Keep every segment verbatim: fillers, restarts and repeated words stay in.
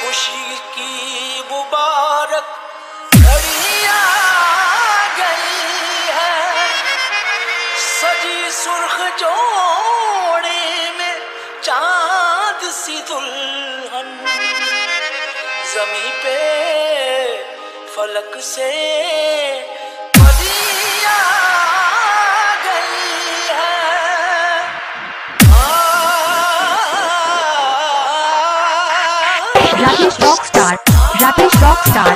खुशी की मुबारक घड़ी आ गई है, सजी सुर्ख जोड़े में चांद सी दुल्हन, जमी पे फलक से परी आ गई है। Rakesh rockstar, Rakesh rockstar.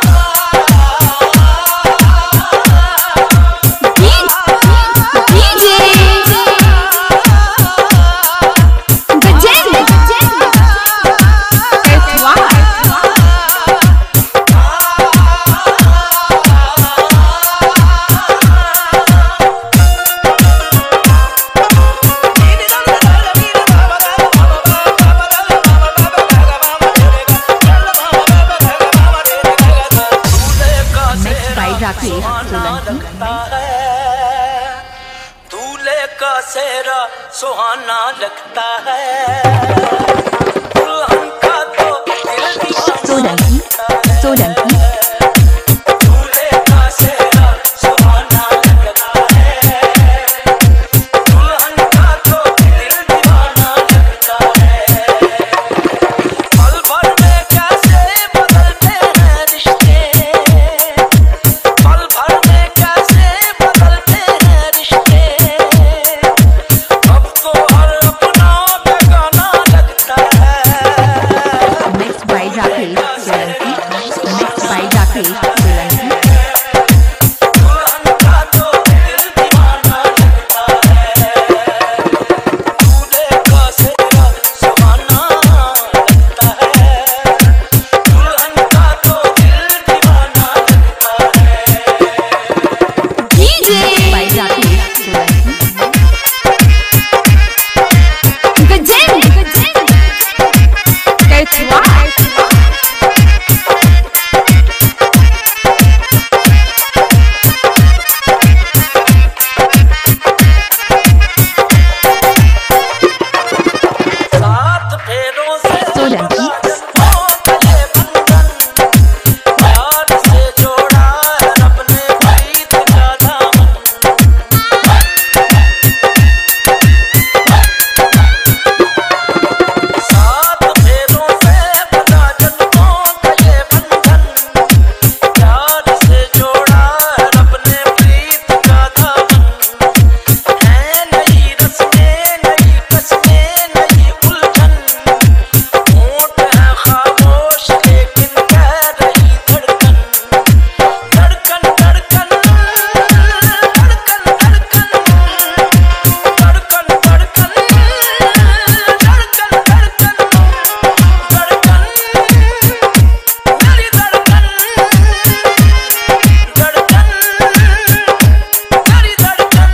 दूल्हे का सेहरा सुहाना लगता है, दुल्हन का तो दिल दीवाना लगता है। सोलंकी दूल्हे का सेहरा सुहाना लगता है, दुल्हन का तो दिल दीवाना लगता है। पल भर में कैसे बदलते हैं रिश्ते, पल भर में कैसे बदलते हैं रिश्ते, अब तो हर अपना बेगाना लगता है। Mix by Rakesh Solanki, mix by Rakesh Solanki. दुल्हन का तो दिल दीवाना लगता है, दूल्हे का सेहरा सुहाना लगता है, दुल्हन का तो दिल दीवाना लगता है। DJ by Rakesh Solanki. गजब गजब कैथवा सात फेरों से सोलंकी हो गए बंधन, प्यार से जोड़ा है रब ने प्रीत का दामन। सात फेरों से बंधा जन्मों का ये बंधन, प्यार से जोड़ा है रब ने प्रीत का दामन। है नई रस्में नई कस्में नई उलझन, होंठ है खामोश लेकिन कह रही धड़कन, धड़कन धड़कन धड़कन धड़कन धड़कन धड़कन धड़कन धड़कन धड़कन मेरी धड़कन धड़कन मेरी धड़कन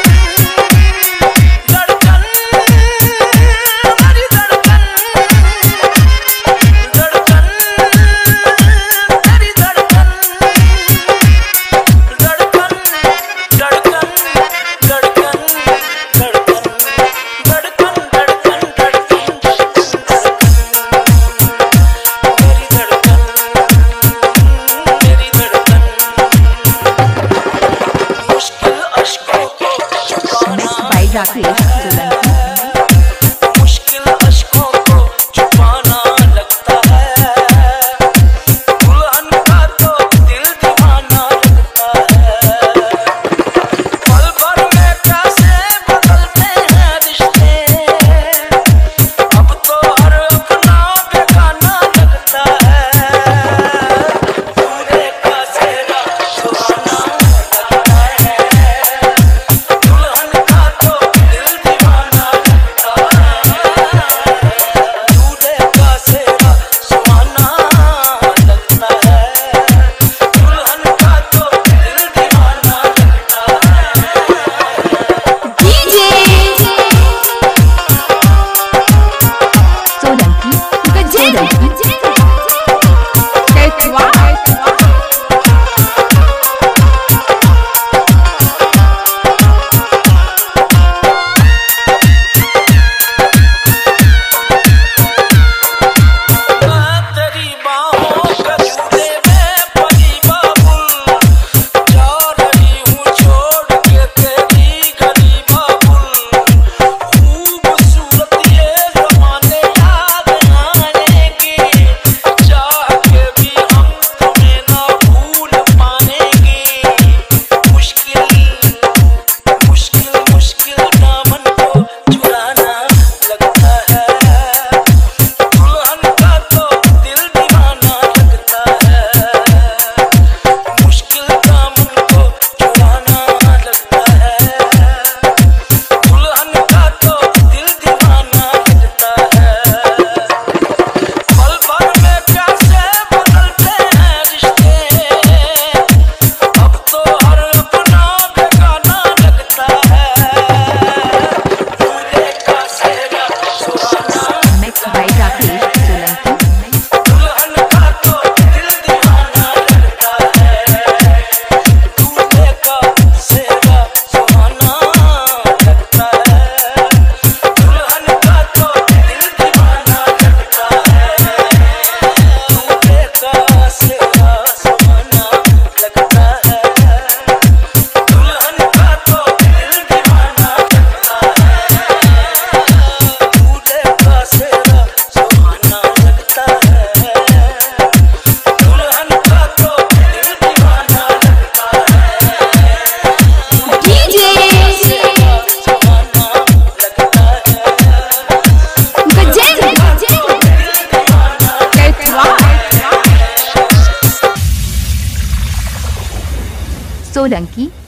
धड़कन मेरी धड़कन धड़कन मेरी धड़कन धड़कन धड़कन धड़कन धड़कन धड़कन धड़कन मेरी धड़कन मुश्किल अश्कों को छुपाना मिक्स बाय राकेश सोलंकी। मुश्किल अश्कों को छुपाना लगता है, दुल्हन का तो दिल दीवाना लगता है। पल भर में कैसे बदलते हैं रिश्ते, अब तो हर अपना बेगाना लगता है। दूल्हे का सेहरा सुहाना लगता है, दुल्हन का तो दिल सोलंकी